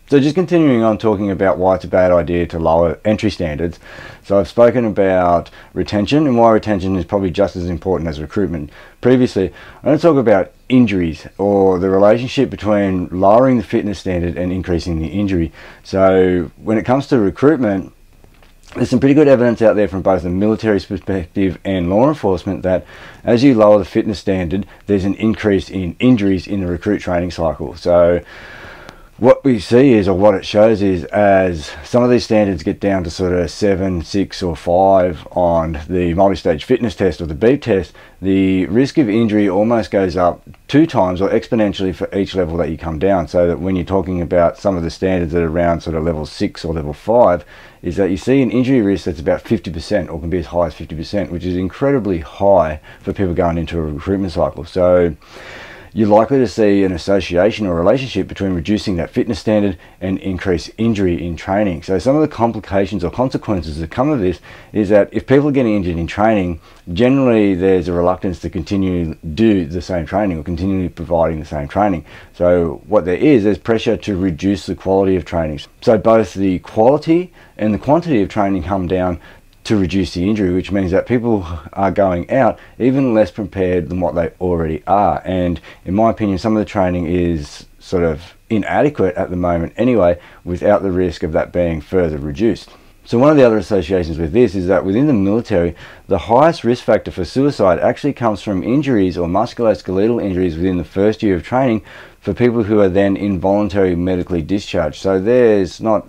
So just continuing on talking about why it's a bad idea to lower entry standards. So I've spoken about retention and why retention is probably just as important as recruitment. Previously, I'm going to talk about injuries, or the relationship between lowering the fitness standard and increasing the injury. So when it comes to recruitment, there's some pretty good evidence out there from both the military perspective and law enforcement that as you lower the fitness standard, there's an increase in injuries in the recruit training cycle. So what we see is, or what it shows is, as some of these standards get down to sort of 7, 6 or 5 on the multi-stage fitness test or the beep test, the risk of injury almost goes up 2 times or exponentially for each level that you come down. So that when you're talking about some of the standards that are around sort of level 6 or level 5, is that you see an injury risk that's about 50% or can be as high as 50%, which is incredibly high for people going into a recruitment cycle. So you're likely to see an association or relationship between reducing that fitness standard and increased injury in training. So some of the complications or consequences that come of this is that if people are getting injured in training, generally there's a reluctance to continue to do the same training or continually providing the same training. So what there's pressure to reduce the quality of training. So both the quality and the quantity of training come down to reduce the injury, which means that people are going out even less prepared than what they already are. And in my opinion, some of the training is sort of inadequate at the moment anyway, without the risk of that being further reduced. So one of the other associations with this is that within the military, the highest risk factor for suicide actually comes from injuries or musculoskeletal injuries within the first year of training for people who are then involuntarily medically discharged. So it's not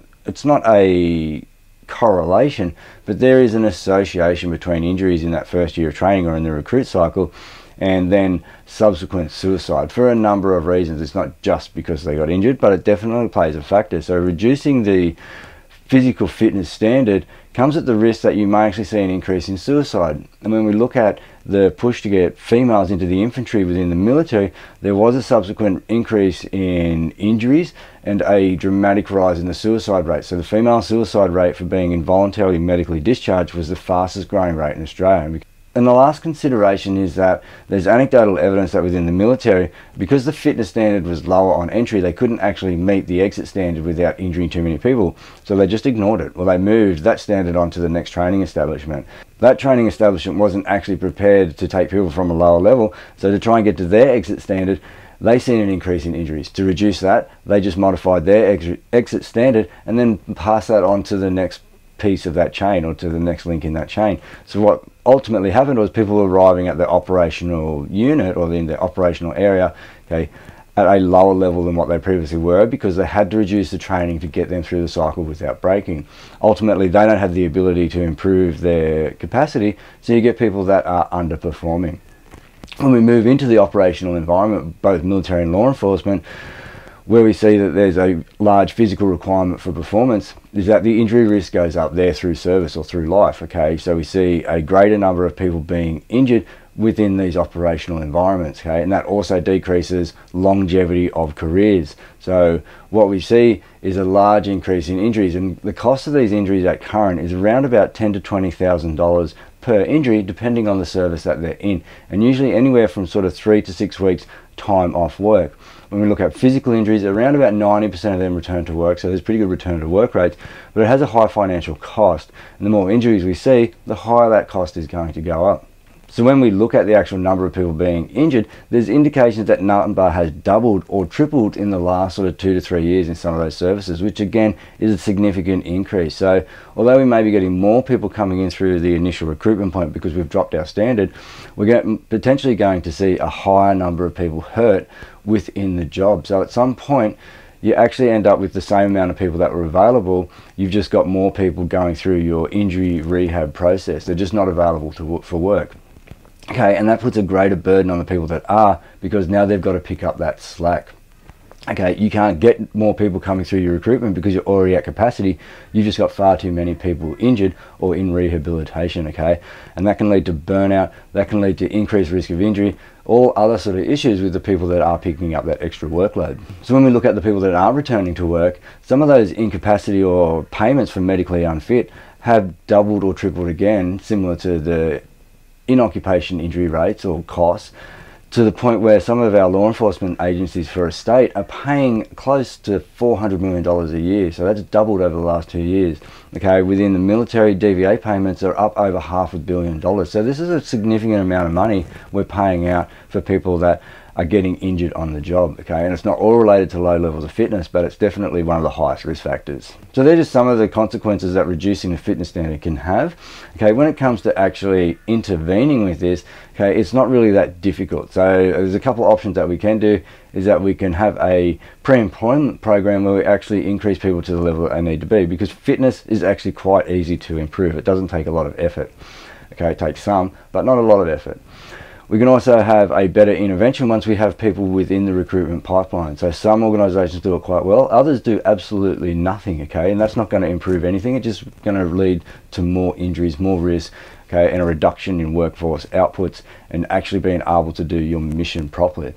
a correlation, but there is an association between injuries in that first year of training or in the recruit cycle and then subsequent suicide for a number of reasons. It's not just because they got injured, but it definitely plays a factor. So reducing the physical fitness standard comes at the risk that you may actually see an increase in suicide. And when we look at the push to get females into the infantry within the military, there was a subsequent increase in injuries and a dramatic rise in the suicide rate. So the female suicide rate for being involuntarily medically discharged was the fastest growing rate in Australia. And the last consideration is that there's anecdotal evidence that within the military, because the fitness standard was lower on entry, they couldn't actually meet the exit standard without injuring too many people. So they just ignored it, or they moved that standard onto the next training establishment. That training establishment wasn't actually prepared to take people from a lower level, so to try and get to their exit standard, they seen an increase in injuries. To reduce that, they just modified their exit standard and then pass that on to the next piece of that chain or to the next link in that chain. So what ultimately happened was people were arriving at the operational unit or in the operational area, okay, at a lower level than what they previously were because they had to reduce the training to get them through the cycle without breaking. Ultimately, they don't have the ability to improve their capacity, so you get people that are underperforming. When we move into the operational environment, both military and law enforcement, where we see that there's a large physical requirement for performance, is that the injury risk goes up there through service or through life. Okay, so we see a greater number of people being injured within these operational environments, okay, and that also decreases longevity of careers. So what we see is a large increase in injuries, and the cost of these injuries at current is around about $10,000 to $20,000 per injury, depending on the service that they're in, and usually anywhere from sort of 3 to 6 weeks time off work. When we look at physical injuries, around about 90% of them return to work, so there's pretty good return to work rates, but it has a high financial cost, and the more injuries we see, the higher that cost is going to go up. So when we look at the actual number of people being injured, there's indications that number has doubled or tripled in the last sort of 2 to 3 years in some of those services, which again is a significant increase. So although we may be getting more people coming in through the initial recruitment point because we've dropped our standard, we're potentially going to see a higher number of people hurt within the job. So at some point, you actually end up with the same amount of people that were available. You've just got more people going through your injury rehab process. They're just not available for work. Okay, and that puts a greater burden on the people that are, because now they've got to pick up that slack. Okay, you can't get more people coming through your recruitment because you're already at capacity. You've just got far too many people injured or in rehabilitation, okay? And that can lead to burnout, that can lead to increased risk of injury, all other sort of issues with the people that are picking up that extra workload. So when we look at the people that are returning to work, some of those incapacity or payments for medically unfit have doubled or tripled again, similar to the in-occupation injury rates or costs, to the point where some of our law enforcement agencies for a state are paying close to $400 million a year. So that's doubled over the last 2 years. Okay, within the military, DVA payments are up over $500 million. So this is a significant amount of money we're paying out for people that are getting injured on the job. Okay, and it's not all related to low levels of fitness, but it's definitely one of the highest risk factors. So they're just some of the consequences that reducing the fitness standard can have. Okay, when it comes to actually intervening with this, okay, it's not really that difficult. So there's a couple of options that we can do. Is that we can have a pre-employment program where we actually increase people to the level that they need to be, because fitness is actually quite easy to improve. It doesn't take a lot of effort. Okay, it takes some, but not a lot of effort. We can also have a better intervention once we have people within the recruitment pipeline. So some organisations do it quite well, others do absolutely nothing, okay, and that's not going to improve anything. It's just going to lead to more injuries, more risk, okay, and a reduction in workforce outputs and actually being able to do your mission properly.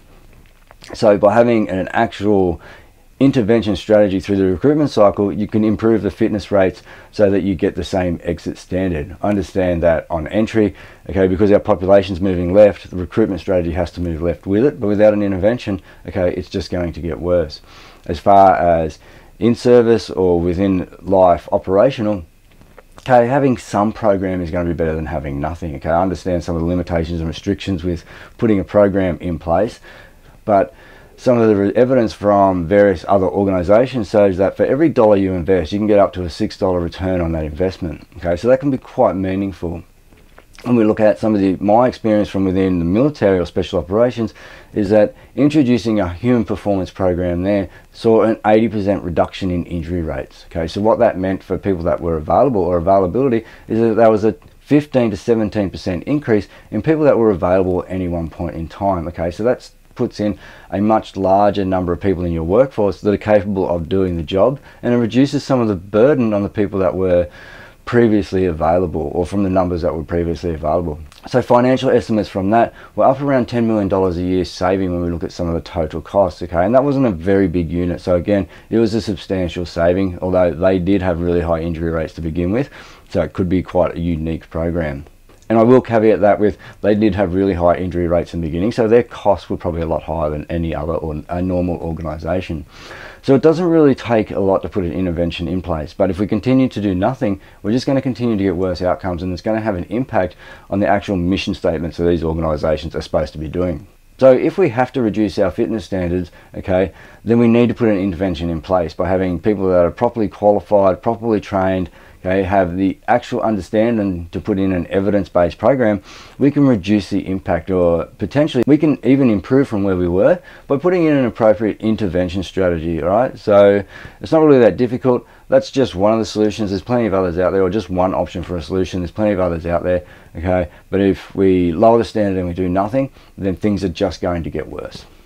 So by having an actual intervention strategy through the recruitment cycle, you can improve the fitness rates so that you get the same exit standard. Understand that on entry, okay, because our population's moving left, the recruitment strategy has to move left with it, but without an intervention, okay, it's just going to get worse. As far as in service or within life operational, okay, having some program is going to be better than having nothing. Okay, I understand some of the limitations and restrictions with putting a program in place, but some of the evidence from various other organisations shows that for every dollar you invest, you can get up to a $6 return on that investment. Okay, so that can be quite meaningful. When we look at some of my experience from within the military or special operations, is that introducing a human performance program there saw an 80% reduction in injury rates. Okay, so what that meant for people that were available or availability is that there was a 15 to 17% increase in people that were available at any one point in time. Okay, so that's puts in a much larger number of people in your workforce that are capable of doing the job, and it reduces some of the burden on the people that were previously available, or from the numbers that were previously available. So financial estimates from that were up around $10 million a year saving when we look at some of the total costs, okay, and that wasn't a very big unit. So again, it was a substantial saving, although they did have really high injury rates to begin with, so it could be quite a unique program. And I will caveat that with, they did have really high injury rates in the beginning, so their costs were probably a lot higher than any other or a normal organisation. So it doesn't really take a lot to put an intervention in place, but if we continue to do nothing, we're just going to continue to get worse outcomes, and it's going to have an impact on the actual mission statements that these organisations are supposed to be doing. So if we have to reduce our fitness standards, okay, then we need to put an intervention in place by having people that are properly qualified, properly trained, okay, have the actual understanding to put in an evidence-based program. We can reduce the impact, or potentially we can even improve from where we were by putting in an appropriate intervention strategy. All right, so it's not really that difficult. That's just one of the solutions. There's plenty of others out there, or just one option for a solution. There's plenty of others out there, okay, but if we lower the standard and we do nothing, then things are just going to get worse.